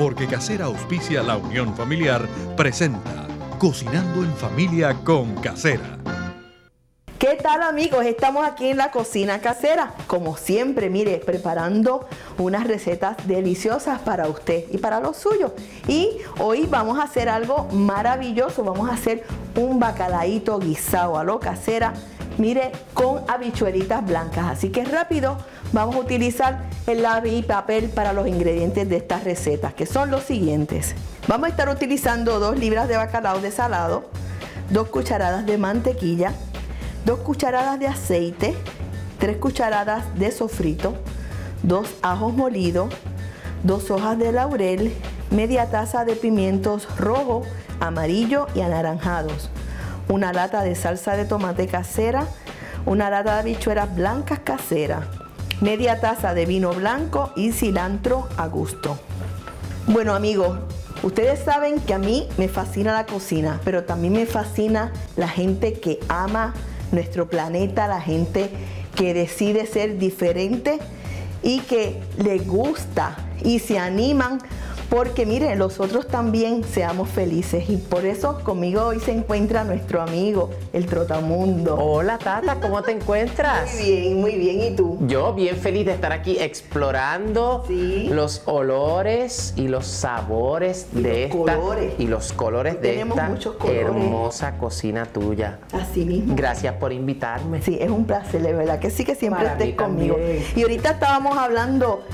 porque Casera auspicia la unión familiar, presenta Cocinando en Familia con Casera. ¿Qué tal, amigos? Estamos aquí en la cocina casera, como siempre, mire, preparando unas recetas deliciosas para usted y para los suyos. Y hoy vamos a hacer algo maravilloso, vamos a hacer un bacalaíto guisado a lo casera, mire, con habichuelitas blancas. Así que rápido, vamos a utilizar el lápiz y papel para los ingredientes de estas recetas, que son los siguientes. Vamos a estar utilizando 2 libras de bacalao desalado, 2 cucharadas de mantequilla, 2 cucharadas de aceite, 3 cucharadas de sofrito, 2 ajos molidos, 2 hojas de laurel, media taza de pimientos rojos, amarillos y anaranjados, una lata de salsa de tomate casera, una lata de habichuelas blancas caseras, media taza de vino blanco y cilantro a gusto. Bueno, amigos, ustedes saben que a mí me fascina la cocina, pero también me fascina la gente que ama nuestro planeta, la gente que decide ser diferente y que le gusta y se animan porque miren, nosotros también seamos felices, y por eso conmigo hoy se encuentra nuestro amigo, el Trotamundo. Hola Tata, ¿cómo te encuentras? Muy bien, ¿y tú? Yo bien feliz de estar aquí explorando los olores y los sabores de esta y los colores de esta hermosa cocina tuya. Así mismo. Gracias por invitarme. Sí, es un placer, de verdad que sí, que siempre estés conmigo. Y ahorita estábamos hablando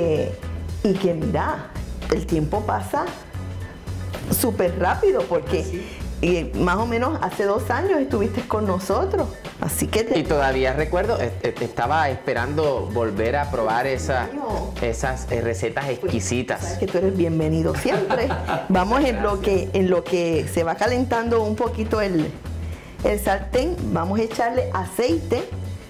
y que mira, el tiempo pasa súper rápido porque más o menos hace 2 años estuviste con nosotros. Así que y todavía recuerdo, estaba esperando volver a probar esas recetas exquisitas. Sabes que tú eres bienvenido siempre. Vamos en lo que se va calentando un poquito el sartén, vamos a echarle aceite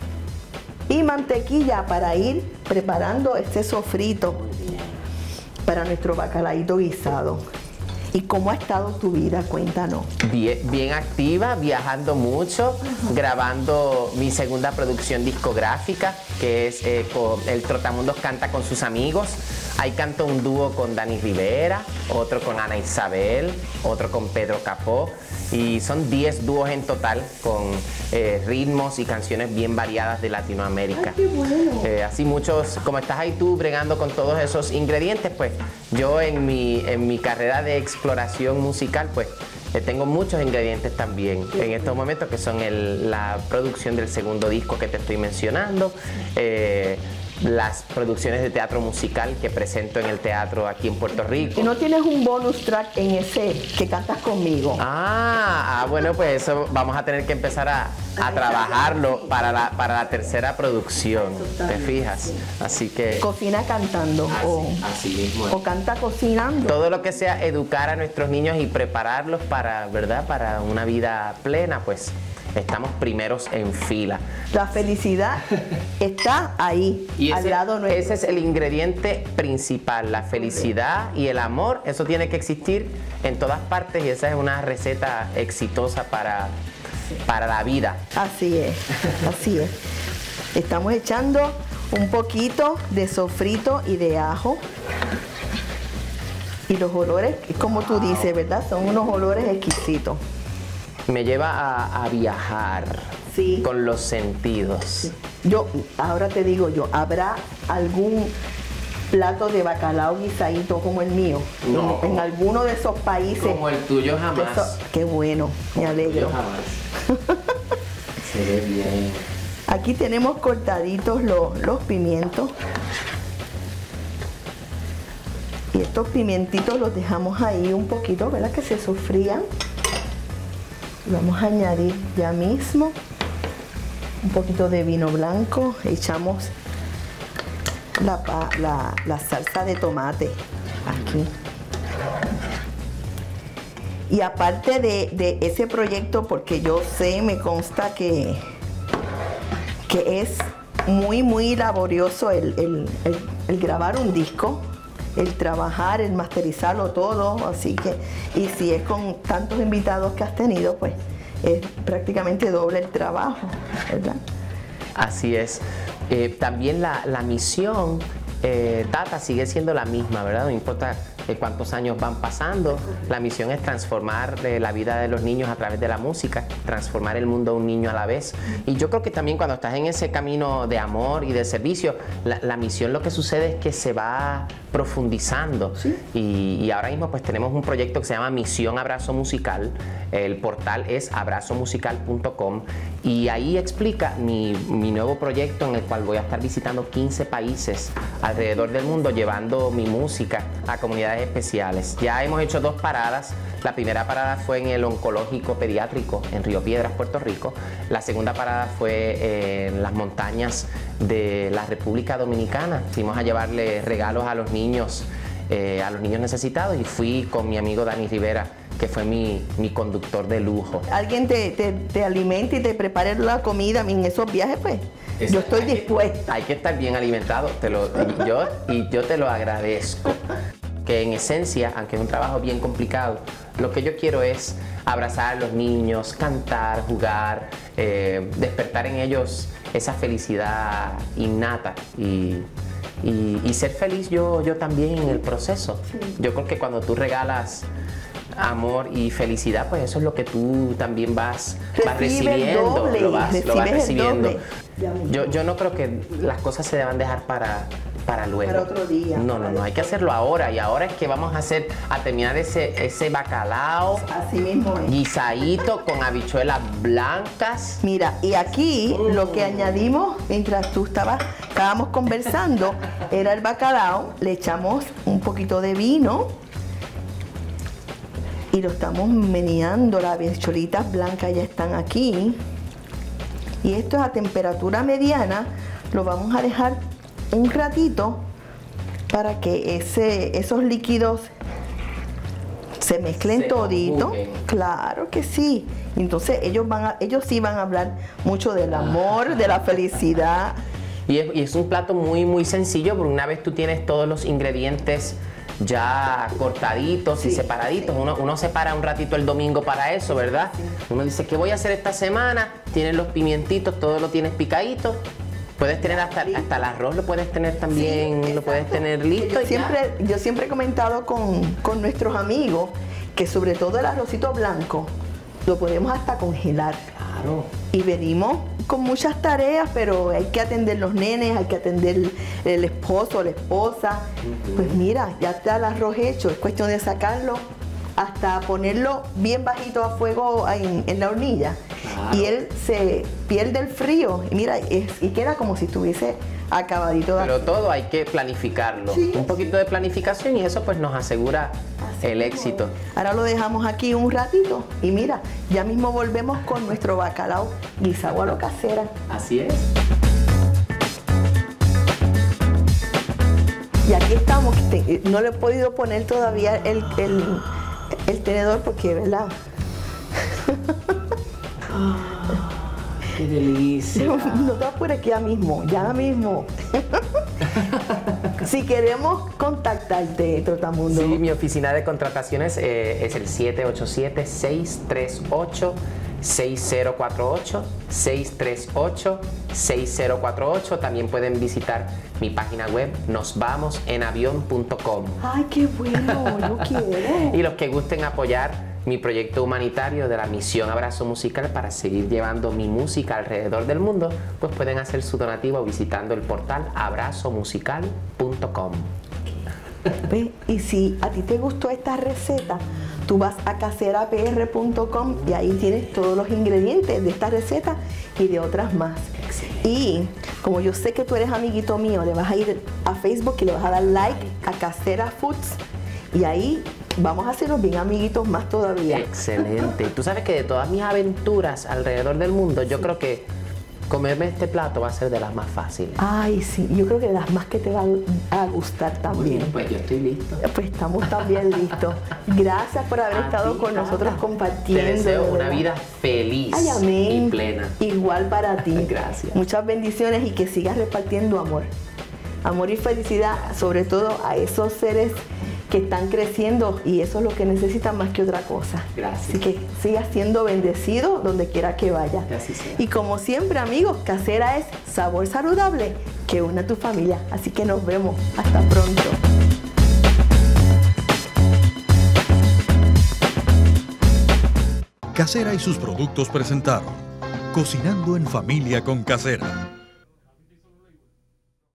y mantequilla para ir preparando este sofrito para nuestro bacalaíto guisado. ¿Y cómo ha estado tu vida? Cuéntanos. Bien activa, viajando mucho, grabando mi segunda producción discográfica, que es El Trotamundos Canta con sus amigos. Ahí canto un dúo con Dani Rivera, otro con Ana Isabel, otro con Pedro Capó. Y son 10 dúos en total con ritmos y canciones bien variadas de Latinoamérica. Ay, qué bueno. Así muchos, como estás ahí tú bregando con todos esos ingredientes, pues yo en mi carrera de exploración musical, pues tengo muchos ingredientes también en estos momentos, que son la producción del segundo disco que te estoy mencionando, las producciones de teatro musical que presento en el teatro aquí en Puerto Rico. ¿Y no tienes un bonus track en ese que cantas conmigo? Bueno, pues eso vamos a tener que empezar a trabajarlo para la tercera producción, ¿te fijas? Así que... ¿Cocina cantando así mismo es. o canta cocinando? Todo lo que sea educar a nuestros niños y prepararlos para, ¿verdad?, para una vida plena, pues estamos primeros en fila. La felicidad está ahí, al lado nuestro. Ese es el ingrediente principal, la felicidad y el amor. Eso tiene que existir en todas partes y esa es una receta exitosa para la vida. Así es, así es. Estamos echando un poquito de sofrito y de ajo. Y los olores, como tú dices, ¿verdad? Son unos olores exquisitos. Me lleva a viajar con los sentidos. Ahora te digo yo, ¿habrá algún plato de bacalao guisadito como el mío? No. En alguno de esos países. Como el tuyo jamás. Qué bueno, me alegro. Jamás. Se ve bien. Aquí tenemos cortaditos los pimientos. Y estos pimientitos los dejamos ahí un poquito, ¿verdad? Que se sofrían. Vamos a añadir ya mismo un poquito de vino blanco. Echamos la salsa de tomate aquí. Y aparte de ese proyecto, porque yo sé, me consta que es muy laborioso el grabar un disco, el trabajar, el masterizarlo todo, así que, y si es con tantos invitados que has tenido, pues es prácticamente doble el trabajo, ¿verdad? Así es. También la misión, Tata, sigue siendo la misma, ¿verdad? No importa cuántos años van pasando. La misión es transformar la vida de los niños a través de la música, transformar el mundo de un niño a la vez. Y yo creo que también cuando estás en ese camino de amor y de servicio, la misión lo que sucede es que se va profundizando. ¿Sí? Y ahora mismo pues tenemos un proyecto que se llama Misión Abrazo Musical. El portal es abrazomusical.com y ahí explica mi nuevo proyecto en el cual voy a estar visitando 15 países alrededor del mundo llevando mi música a comunidades especiales. Ya hemos hecho 2 paradas. La primera parada fue en el oncológico pediátrico en Río Piedras, Puerto Rico. La segunda parada fue en las montañas de la República Dominicana. Fuimos a llevarle regalos a los niños necesitados y fui con mi amigo Dani Rivera, que fue mi conductor de lujo. Alguien te alimente y te prepare la comida en esos viajes, pues yo estoy dispuesta. Hay que estar bien alimentado, yo te lo agradezco. Que en esencia, aunque es un trabajo bien complicado, lo que yo quiero es abrazar a los niños, cantar, jugar, despertar en ellos esa felicidad innata y ser feliz yo también en el proceso. Sí. Yo creo que cuando tú regalas amor y felicidad, pues eso es lo que tú también vas recibiendo, lo vas recibiendo. Yo no creo que las cosas se deban dejar para luego. Para otro día. No, hay que hacerlo ahora. Y ahora es que vamos a terminar ese bacalao. Así mismo es. Guisadito con habichuelas blancas. Mira, y aquí lo que añadimos mientras estábamos conversando era el bacalao. Le echamos un poquito de vino y lo estamos meneando. Las habichuelitas blancas ya están aquí. Y esto es a temperatura mediana. Lo vamos a dejar un ratito para que esos líquidos se mezclen todito. Claro que sí. Entonces ellos sí van a hablar mucho del amor, de la felicidad. Y es un plato muy, muy sencillo, porque una vez tú tienes todos los ingredientes ya cortaditos y separaditos, uno se para un ratito el domingo para eso, ¿verdad? Uno dice, ¿qué voy a hacer esta semana? Tienes los pimientitos, todo lo tienes picadito. Puedes tener hasta el arroz, lo puedes tener también, lo puedes tener listo. Yo siempre he comentado con nuestros amigos que sobre todo el arrocito blanco lo podemos hasta congelar. Claro. Y venimos con muchas tareas, pero hay que atender los nenes, hay que atender el esposo, la esposa. Pues mira, ya está el arroz hecho, es cuestión de sacarlo hasta ponerlo bien bajito a fuego en la hornilla. Claro. Y él se pierde el frío y mira, y queda como si estuviese acabadito. Pero todo hay que planificarlo. Sí. Un poquito de planificación y eso pues nos asegura el éxito. Ahora lo dejamos aquí un ratito y mira, ya mismo volvemos con nuestro bacalao guisado a lo casera. Así es. Y aquí estamos, no le he podido poner todavía el tenedor porque, ¿verdad? ¡Qué delicia! No te apures, que ya mismo. Si queremos contactarte, Trotamundo. Sí, mi oficina de contrataciones es el 787-638-6048, 638-6048. También pueden visitar mi página web, nosvamosenavion.com. ¡Ay, qué bueno! Yo quiero. Y los que gusten apoyar mi proyecto humanitario de la Misión Abrazo Musical para seguir llevando mi música alrededor del mundo, pues pueden hacer su donativo visitando el portal abrazomusical.com. Y si a ti te gustó esta receta, tú vas a caserapr.com y ahí tienes todos los ingredientes de esta receta y de otras más. Excelente. Y como yo sé que tú eres amiguito mío, le vas a ir a Facebook y le vas a dar like a Casera Foods y ahí vamos a hacernos bien amiguitos más todavía. Excelente. Tú sabes que de todas mis aventuras alrededor del mundo, yo creo que comerme este plato va a ser de las más fáciles. Ay, sí, yo creo que de las más que te van a gustar también. Bueno, pues yo estoy listo. Pues estamos también listos. Gracias por haber estado con nosotros compartiendo. Te deseo una vida feliz. Ay, amén. Y plena. Igual para ti. Gracias. Muchas bendiciones y que sigas repartiendo amor. Amor y felicidad, sobre todo a esos seres que están creciendo y eso es lo que necesitan más que otra cosa. Gracias. Así que sigas siendo bendecido donde quiera que vaya. Gracias. Y como siempre, amigos, Casera es sabor saludable que une a tu familia. Así que nos vemos. Hasta pronto. Casera y sus productos presentaron Cocinando en Familia con Casera.